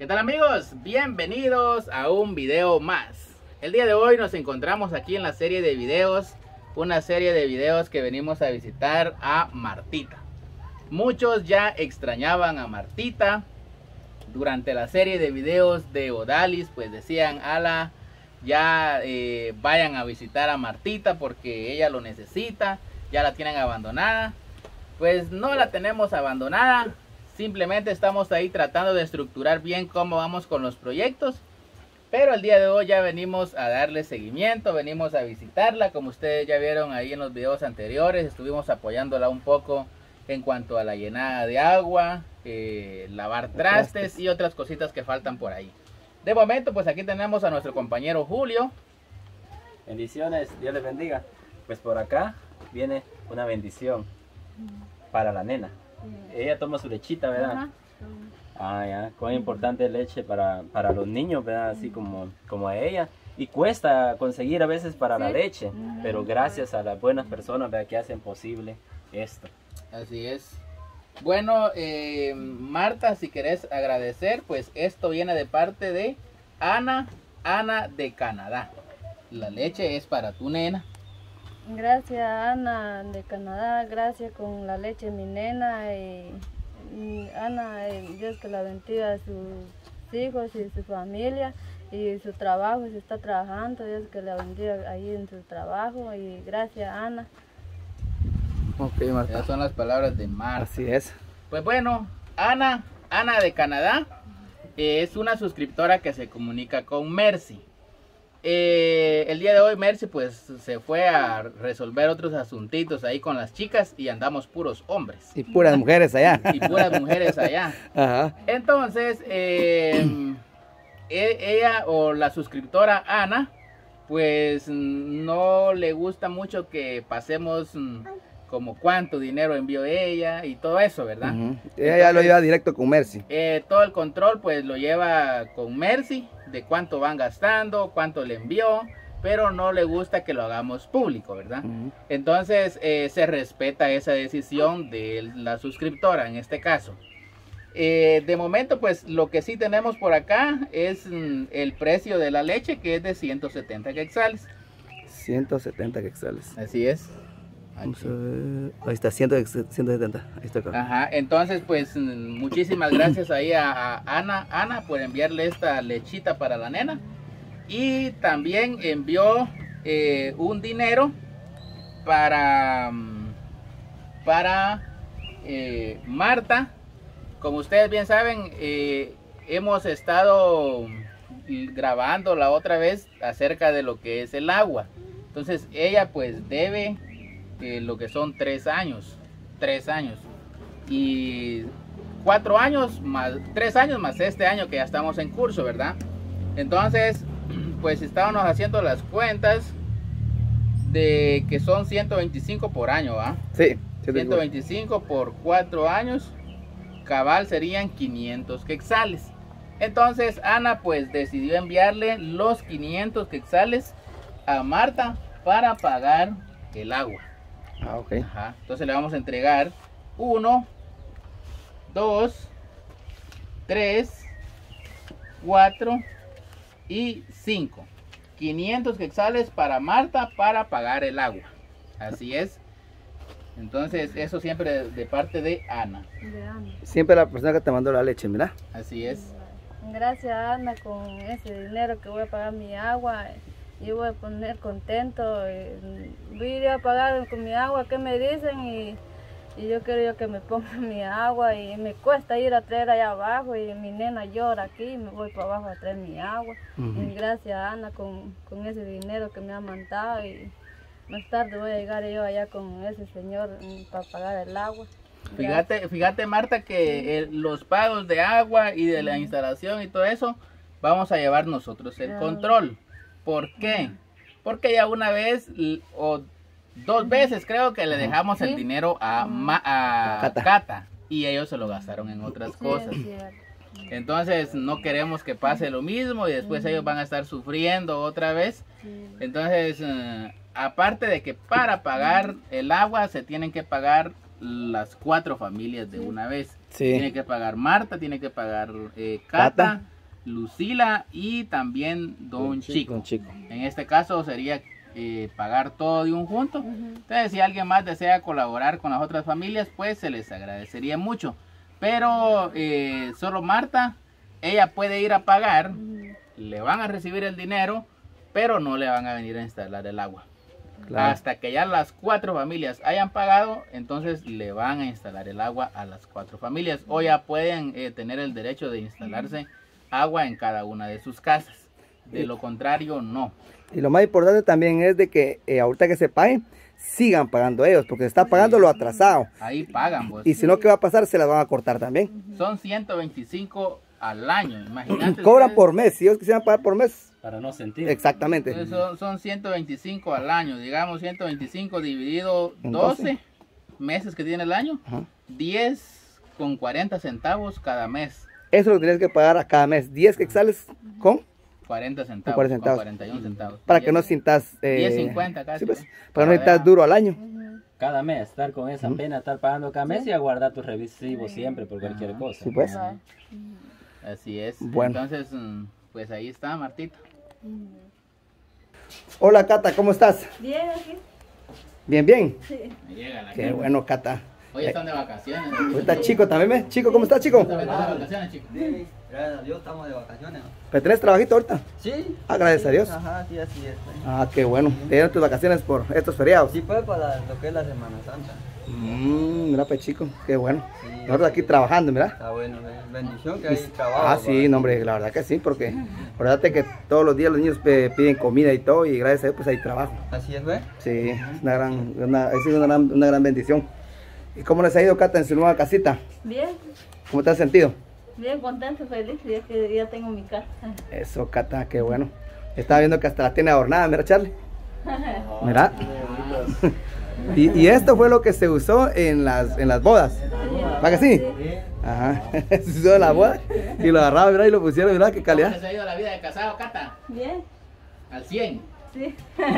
¿Qué tal amigos? Bienvenidos a un video más. El día de hoy nos encontramos aquí en la serie de videos, una serie de videos que venimos a visitar a Martita. Muchos ya extrañaban a Martita. Durante la serie de videos de Odalis pues decían, ala, ya vayan a visitar a Martita porque ella lo necesita, ya la tienen abandonada. Pues no la tenemos abandonada. Simplemente estamos ahí tratando de estructurar bien cómo vamos con los proyectos. Pero el día de hoy ya venimos a darle seguimiento, venimos a visitarla. Como ustedes ya vieron ahí en los videos anteriores, estuvimos apoyándola un poco en cuanto a la llenada de agua, lavar trastes y otras cositas que faltan por ahí. De momento pues aquí tenemos a nuestro compañero Julio. Bendiciones, Dios les bendiga. Pues por acá viene una bendición para la nena. Ella toma su lechita, ¿verdad? Ya, cuán importante es leche para los niños, ¿verdad? Así como a ella. Y cuesta conseguir a veces para la leche, pero gracias a las buenas personas, ¿verdad?, que hacen posible esto. Así es. Bueno, Marta, si querés agradecer, pues esto viene de parte de Ana de Canadá. La leche es para tu nena. Gracias Ana de Canadá, gracias con la leche de mi nena y Ana, Dios que la bendiga a sus hijos y su familia y su trabajo, se está trabajando, Dios que la bendiga ahí en su trabajo y gracias Ana. Ok, Marta. Esas son las palabras de Marta. Así es. Pues bueno, Ana de Canadá es una suscriptora que se comunica con Mercy. El día de hoy Mercy pues se fue a resolver otros asuntitos ahí con las chicas y andamos puros hombres. Y puras mujeres allá. Y puras mujeres allá. Ajá. Entonces, ella o la suscriptora Ana, pues no le gusta mucho que pasemos como cuánto dinero envió ella y todo eso, ¿verdad? Ella ya lo lleva directo con Mercy. Todo el control pues lo lleva con Mercy, de cuánto van gastando, cuánto le envió, pero no le gusta que lo hagamos público, ¿verdad? Entonces se respeta esa decisión de la suscriptora en este caso. De momento pues lo que sí tenemos por acá es el precio de la leche, que es de 170 quetzales. 170 quetzales. Así es. Vamos a ver. Ahí está, 170. Ahí está acá. Ajá, entonces pues muchísimas gracias ahí a Ana por enviarle esta lechita para la nena. Y también envió un dinero para Marta. Como ustedes bien saben, hemos estado grabando la otra vez acerca de lo que es el agua. Entonces ella pues debe lo que son 3 años y 4 años más 3 años más este año que ya estamos en curso, ¿verdad? Entonces pues estábamos haciendo las cuentas de que son 125 por año, ¿va? Sí, 125 por 4 años cabal serían 500 quetzales. Entonces Ana pues decidió enviarle los 500 quetzales a Marta para pagar el agua. Ah, ok. Ajá. Entonces le vamos a entregar 1, 2, 3, 4 y 5. 500 quetzales para Marta para pagar el agua. Así es. Entonces eso siempre de parte de Ana. Siempre la persona que te mandó la leche, mira. Así es. Gracias Ana, con ese dinero que voy a pagar mi agua. Yo voy a poner contento, voy a ir a pagar con mi agua, ¿qué me dicen? Y yo quiero que me pongan mi agua y me cuesta ir a traer allá abajo y mi nena llora aquí y me voy para abajo a traer mi agua. Y gracias Ana con ese dinero que me ha mandado y más tarde voy a llegar yo allá con ese señor para pagar el agua. Fíjate Marta que los pagos de agua y de la instalación y todo eso vamos a llevar nosotros el control. ¿Por qué? Porque ya una vez o 2 veces creo que le dejamos el dinero a Cata y ellos se lo gastaron en otras cosas. Entonces no queremos que pase lo mismo y después ellos van a estar sufriendo otra vez. Entonces aparte de que para pagar el agua se tienen que pagar las 4 familias de una vez. Tiene que pagar Marta, tiene que pagar Cata Lucila y también Don Chico. Don Chico. En este caso sería pagar todo de un junto. Entonces, si alguien más desea colaborar con las otras familias, pues se les agradecería mucho. Pero solo Marta, ella puede ir a pagar, le van a recibir el dinero, pero no le van a venir a instalar el agua. Claro. Hasta que ya las 4 familias hayan pagado, entonces le van a instalar el agua a las 4 familias. O ya pueden tener el derecho de instalarse agua en cada una de sus casas. De lo contrario, no. Y lo más importante también es de que ahorita que se paguen, sigan pagando ellos, porque se está pagando lo atrasado. Ahí pagan, pues. Y si no, ¿qué va a pasar? Se las van a cortar también. Son 125 al año, imagínate. Cobran ustedes. por mes, si ellos quisieran pagar por mes. Para no sentir. Exactamente. Entonces, son 125 al año, digamos 125 dividido En 12 meses que tiene el año, Ajá. 10 con 40 centavos cada mes. Eso lo tienes que pagar a cada mes. 10 quetzales con 40 centavos, 40 centavos. con 41 centavos. para que no sintas 10.50 casi. sí, pues, ¿no? para no sintas duro al año. Cada mes, estar con esa pena, estar pagando cada mes y aguardar tus revisivos siempre por cualquier cosa. Sí, pues. Así es. Bueno. Entonces, pues ahí está, Martita. Hola, Cata, ¿cómo estás? Bien, aquí. Bien, bien. Sí. Me llega la Qué gente. bueno, Cata. Hoy están de vacaciones. Ahorita Chico también, ¿ves? Chico, ¿cómo estás, Chico? ¿Están de vacaciones, chicos? Sí, gracias a Dios estamos de vacaciones. ¿Pero tenés trabajito ahorita? Sí. Ah, gracias a Dios. Ajá, sí, así es. Pues. Ah, qué bueno. ¿Te dieron tus vacaciones por estos feriados? Sí, pues para lo que es la Semana Santa. Mira, pues, Chico, qué bueno. Sí, Nosotros aquí trabajando, mira. Está bueno, bendición que hay trabajo. Ah, sí, no, hombre, la verdad que sí, porque acuérdate que todos los días los niños piden comida y todo, y gracias a Dios pues hay trabajo. Así es, ¿ves? Sí, es una gran bendición. ¿Y cómo les ha ido, Cata, en su nueva casita? Bien, ¿Cómo te has sentido? bien contento, feliz, ya que ya tengo mi casa. Eso, Cata, qué bueno. Estaba viendo que hasta la tiene adornada, mira, Charlie. Mira. Y esto fue lo que se usó en las bodas. ¿Va que sí? Ajá. Se usó en las bodas y lo agarraron, mira, y lo pusieron, mira, qué ¿Cómo calidad. les ha ido la vida de casado, Cata? Bien, Al 100. sí.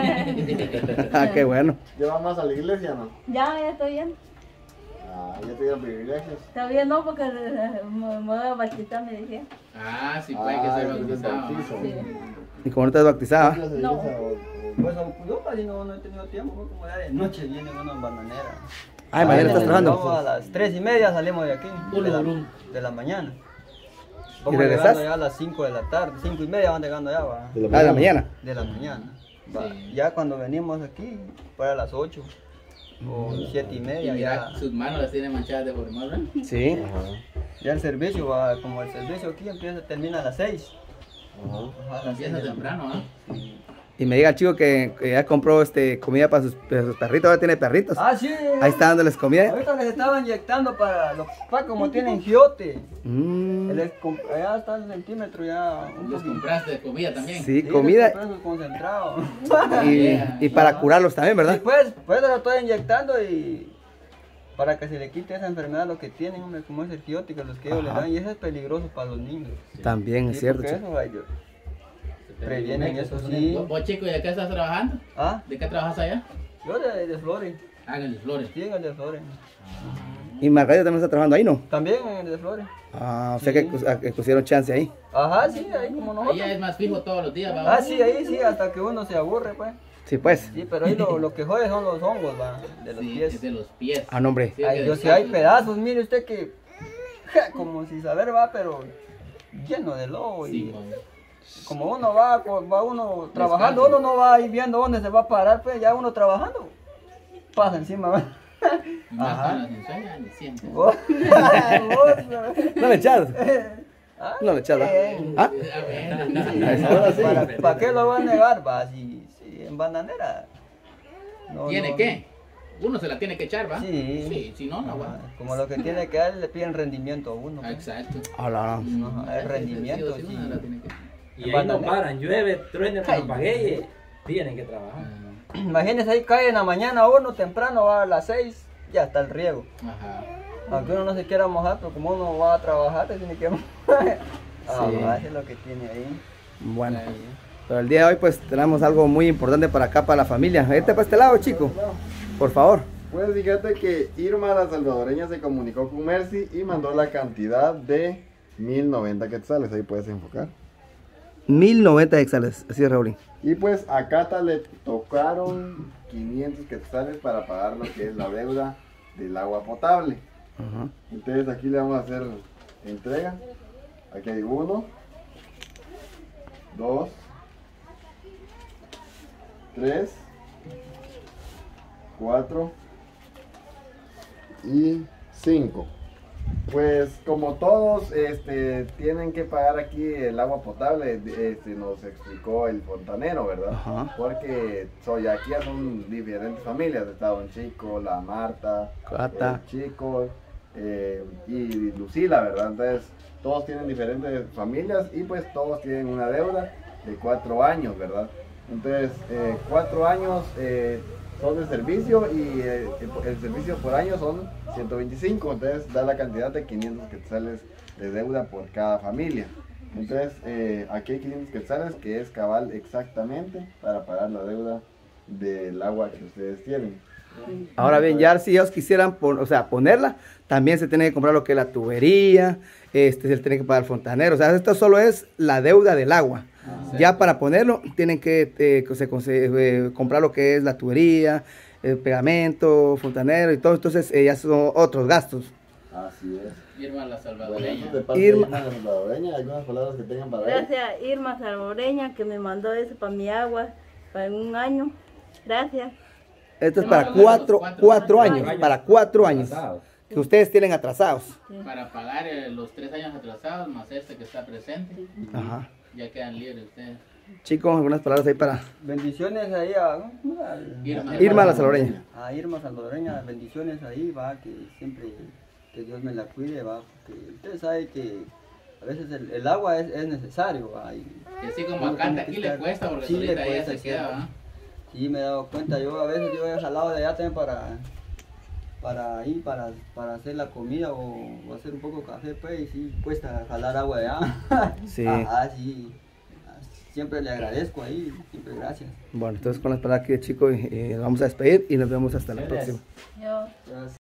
Ah, qué bueno. ¿Lleva más a la iglesia, no? Ya estoy bien. Ah, ya te dieron privilegios. Todavía no, porque me voy a bautizar, me dijeron. Ah, sí, puede que se bautizado. Sí. ¿Y cómo no te has bautizado? ¿Qué clase de No. iglesia o- Pues yo casi no he tenido tiempo, pues, como ya de noche viene uno en bananera. Ay, mañana estás Vamos trabajando. a las 3:30 salimos de aquí, de la mañana. Vamos regresas? llegando ya a las 5 de la tarde, 5:30 van llegando ya, va. De Ah, de la mañana. De la mañana. Va. Sí. Ya cuando venimos aquí, para las 8 o 7:30, Y mira, ya, sus manos las tiene manchadas de formol, ¿verdad? Sí. ya el servicio va, como el servicio aquí termina a las 6. Ajá, a las 6 Empieza de la temprano, ¿ah? Y me diga el chico que ya compró comida para sus perritos, ahora tiene perritos. Ah, sí. Ahí está dándoles comida. Ahorita les estaba inyectando para los papás como tienen giote. Mm, Ya está el centímetro ya. Un Les poquito. compraste comida también. sí, Sí, comida les compré su concentrado. y para curarlos también, Y ¿verdad? pues lo estoy inyectando y para que se le quite esa enfermedad lo que tienen, hombre, como es el giote que los que ellos le Ajá. dan y eso es peligroso para los niños. También es Sí, cierto, porque chico. eso, ay, previenen eso, sí. ¿Vos, chico, y de qué estás trabajando? Ah, ¿De qué trabajas allá? yo de Flores, Hagan las flores. sí, en el de Flores. Y Margarita también está trabajando ahí, ¿no? También en el de Flores. Ah, o sea Sí. que pusieron chance ahí. Ajá, sí, ahí como nosotros. Allá es más fijo todos los días, ¿va? Ah, sí, ahí sí, hasta que uno se aburre, pues. Sí, pues. Sí, pero ahí lo que jode son los hongos, va, de los Sí, pies. es de los pies. Ah, no, hombre. Sí, Ay, que yo si descansen. hay pedazos, mire usted que, como si saber va, pero lleno de lobo. Sí, Y man. como uno va uno trabajando, uno no va ahí viendo dónde se va a parar, pues ya uno trabajando, pasa encima, va. Y más Ajá. con las ensueñas, ni siempre. Vos, No le echas. Ah, No le echas. ¿va? bien. Ah, ¿Para qué lo va a negar, va? Si en bananera. No, ¿Tiene no, qué? Uno se la tiene que echar, ¿va? Sí. Sí, si no, no Ajá, aguanta. como lo que tiene que dar, le piden rendimiento a uno. Ah, pues. exacto. hola. Ajá, el rendimiento, Sí, sí. uno la tiene que- Y ahí no paran, llueve, truene, papagueye, tienen que trabajar. Imagínese ahí cae en la mañana uno temprano, va a las 6, ya está el riego. Ajá. Aunque uno no se quiera mojar, pero como uno va a trabajar, se tiene que mojar. Ah, Sí. eso es lo que tiene ahí. Bueno, pero el día de hoy pues tenemos algo muy importante para acá, para la familia. Vete para este lado, chico. Por favor. Pues fíjate que Irma la salvadoreña se comunicó con Mercy y mandó la cantidad de 1090 quetzales, ahí puedes enfocar. 1090 quetzales, así es, Raúl. Y pues a Cata le tocaron 500 quetzales para pagar lo que es la deuda del agua potable. Ajá. Entonces aquí le vamos a hacer entrega. Aquí hay 1, 2, 3, 4 y 5. Pues como todos tienen que pagar aquí el agua potable, nos explicó el fontanero, ¿verdad? Ajá. Porque aquí ya son diferentes familias, está Don Chico, la Marta, Cata. el Chico y Lucila, ¿verdad? Entonces todos tienen diferentes familias y pues todos tienen una deuda de 4 años, ¿verdad? Entonces 4 años son de servicio y el servicio por año son 125, entonces da la cantidad de 500 quetzales de deuda por cada familia. Entonces aquí hay 500 quetzales que es cabal exactamente para pagar la deuda del agua que ustedes tienen. Ahora bien, ya si ellos quisieran ponerla, también se tiene que comprar lo que es la tubería, se tiene que pagar el fontanero, o sea, esto solo es la deuda del agua. Ya para ponerlo, tienen que comprar lo que es la tubería, el pegamento, fontanero y todo, entonces ya son otros gastos. Así es. Irma la Bueno, salvadoreña. eso de parte de Irma la salvadoreña, algunas palabras que tengan para ella. Gracias a Irma Salvadoreña que me mandó eso para mi agua para un año. Gracias. Esto es para cuatro años, para 4 años que ustedes tienen atrasados. Para pagar los 3 años atrasados más este que está presente. Ajá. Ya quedan libres ustedes. Chicos, algunas palabras ahí para Bendiciones ahí Irma la salvadoreña. a Irma Salvadoreña, bendiciones ahí, va, que siempre que Dios me la cuide, va, porque usted sabe que a veces el agua es necesario, va, y Y así como acá aquí le cuesta porque sí, solita le ella cuesta, se sí. queda, ¿va? Sí, me he dado cuenta, yo a veces yo he jalado de allá también para hacer la comida o hacer un poco de café, pues, y sí, cuesta jalar agua de allá. Sí. Ajá, sí, siempre le agradezco ahí, siempre gracias. Bueno, entonces con las palabras aquí de chicos, nos vamos a despedir y nos vemos hasta la próxima. Yo. Gracias.